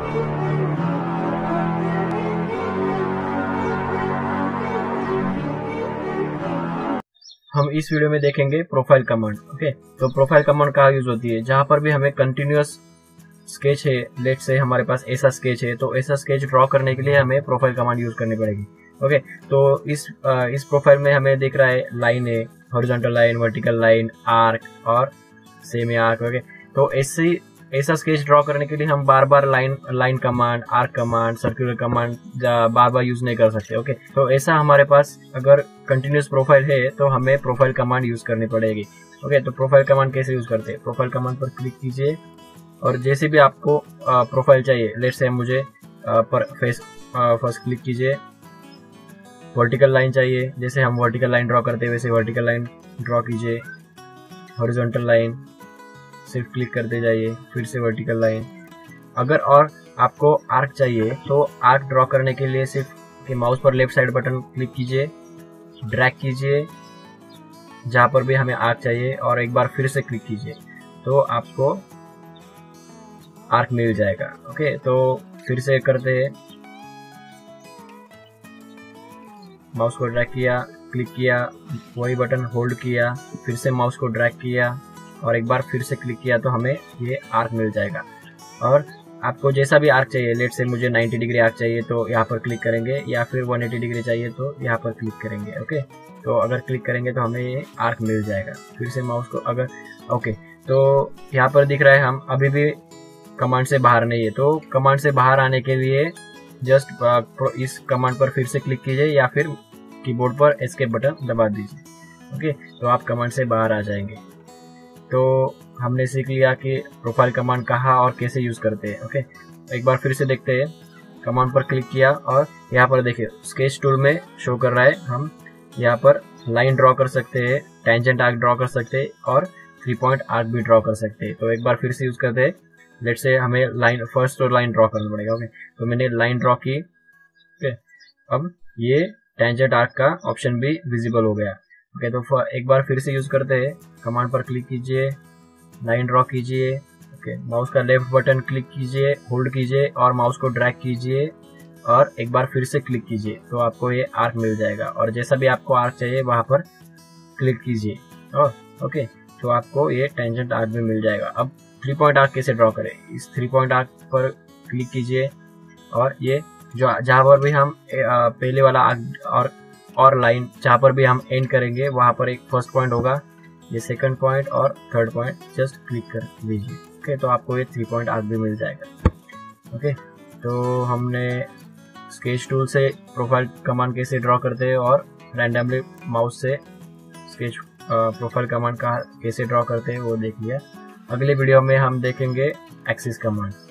हम इस वीडियो में देखेंगे प्रोफाइल कमांड। ओके, तो प्रोफाइल कमांड कहाँ यूज होती है? जहां पर भी हमें कंटिन्यूअस स्केच है, लेट से हमारे पास ऐसा स्केच है, तो ऐसा स्केच ड्रॉ करने के लिए हमें प्रोफाइल कमांड यूज करनी पड़ेगी। ओके, तो इस प्रोफाइल में हमें दिख रहा है लाइन है, horizontal line, vertical line, arc और सेमी आर्क। ओके, तो ऐसा स्केच ड्रॉ करने के लिए हम बार बार line command, arc command, circular command बार बार यूज नहीं कर सकते। ओके, तो ऐसा हमारे पास अगर कंटिन्यूअस प्रोफाइल है तो हमें प्रोफाइल कमांड यूज करनी पड़ेगी। ओके, तो प्रोफाइल कमांड कैसे यूज करते हैं? प्रोफाइल कमांड पर क्लिक कीजिए और जैसे भी आपको प्रोफाइल चाहिए, लेट्स से मुझे पर फेस फर्स्ट क्लिक कीजिए। वर्टिकल लाइन चाहिए, जैसे हम वर्टिकल लाइन ड्रॉ करते हैं वैसे वर्टिकल लाइन ड्रॉ कीजिए। हॉरिजॉन्टल लाइन सिर्फ क्लिक करते जाइए, फिर से वर्टिकल लाइन। अगर और आपको आर्क चाहिए तो आर्क ड्रॉ करने के लिए सिर्फ माउस पर लेफ्ट साइड बटन क्लिक कीजिए, ड्रैग कीजिए जहां पर भी हमें आर्क चाहिए और एक बार फिर से क्लिक कीजिए तो आपको आर्क मिल जाएगा। ओके, तो फिर से करते हैं, माउस को ड्रैग किया, क्लिक किया, वही बटन होल्ड किया, फिर से माउस को ड्रैग किया और एक बार फिर से क्लिक किया तो हमें ये आर्क मिल जाएगा। और आपको जैसा भी आर्क चाहिए, लेट से मुझे 90 डिग्री आर्क चाहिए तो यहाँ पर क्लिक करेंगे, या फिर 180 डिग्री चाहिए तो यहाँ पर क्लिक करेंगे। ओके, तो अगर क्लिक करेंगे तो हमें ये आर्क मिल जाएगा। फिर से माउस को अगर ओके, तो यहाँ पर दिख रहा है हम अभी भी कमांड से बाहर नहीं है, तो कमांड से बाहर आने के लिए जस्ट इस कमांड पर फिर से क्लिक कीजिए या फिर कीबोर्ड पर एस्केप बटन दबा दीजिए। ओके, तो आप कमांड से बाहर आ जाएंगे। तो हमने सीख लिया कि प्रोफाइल कमांड कहाँ और कैसे यूज करते हैं। ओके, एक बार फिर से देखते हैं। कमांड पर क्लिक किया और यहाँ पर देखिए स्केच टूल में शो कर रहा है, हम यहाँ पर लाइन ड्रॉ कर सकते हैं, टेंजेंट आर्क ड्रॉ कर सकते हैं और 3 पॉइंट आर्क भी ड्रॉ कर सकते हैं। तो एक बार फिर से यूज करते हैं। लेट से हमें लाइन फर्स्ट तो लाइन ड्रॉ करना पड़ेगा। ओके, तो मैंने लाइन ड्रॉ की। ओके, अब ये टेंजेंट आर्क का ऑप्शन भी विजिबल हो गया। ओके, तो एक बार फिर से यूज करते हैं। कमांड पर क्लिक कीजिए, लाइन ड्रॉ कीजिए। ओके, माउस का लेफ्ट बटन क्लिक कीजिए, होल्ड कीजिए और माउस को ड्रैग कीजिए और एक बार फिर से क्लिक कीजिए तो आपको ये आर्क मिल जाएगा। और जैसा भी आपको आर्क चाहिए वहां पर क्लिक कीजिए और ओके, तो आपको ये टेंजेंट आर्क भी मिल जाएगा। अब 3 पॉइंट आर्क कैसे ड्रॉ करें? इस 3 पॉइंट आर्क पर क्लिक कीजिए और ये जो जहां पर भी हम पहले वाला आर्क और लाइन जहां पर भी हम एंड करेंगे वहां पर एक फर्स्ट पॉइंट होगा, ये सेकंड पॉइंट और थर्ड पॉइंट जस्ट क्लिक कर लीजिए। ओके, तो आपको ये 3 पॉइंट आर्क भी मिल जाएगा। ओके, तो हमने स्केच टूल से प्रोफाइल कमांड कैसे ड्रॉ करते हैं और रैंडमली माउस से स्केच प्रोफाइल कमांड का कैसे ड्रॉ करते हैं वो देख लिया। अगले वीडियो में हम देखेंगे एक्सिस कमांड।